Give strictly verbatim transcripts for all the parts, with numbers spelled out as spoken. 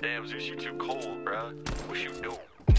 Damn, Zeus, you too cold, bruh. What you doing?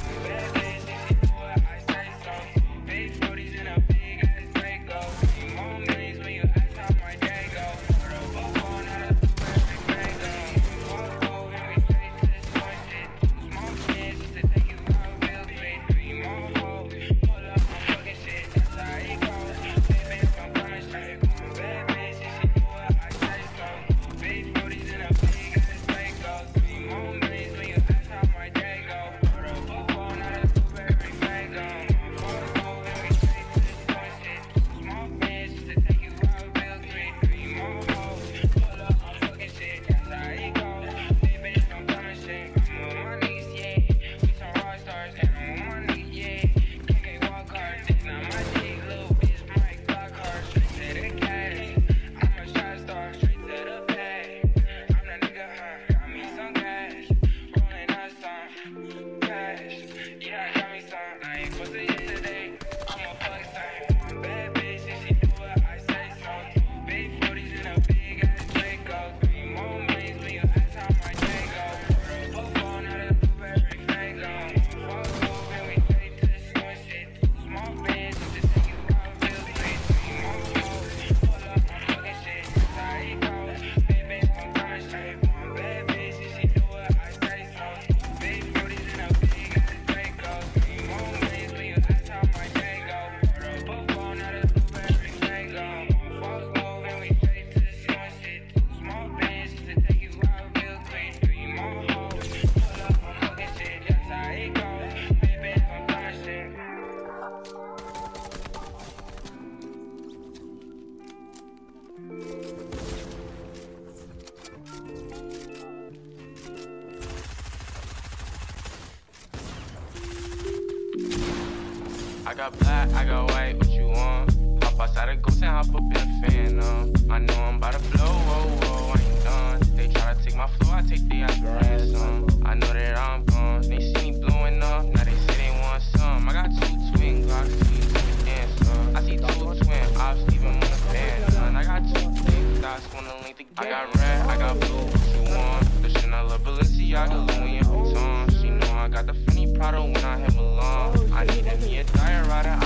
I got black, I got white, what you want? Hop outside a ghost and hop up in a phantom. I know I'm about to blow, whoa, whoa, I ain't done. They try to take my flow, I take the ass ransom. I know that I'm gone, they see me blowing up, now they say they want some. I got two twin Glocks, two twin dancer. I see two twin ops, leaving on the fan, son. I got two big dots, wanna link the game. I got red, I got blue, what you want? The Chanel, Balenciaga, Louis Vuitton. She know I got the funny Prada when I hit Milan. I needed me a diet rider.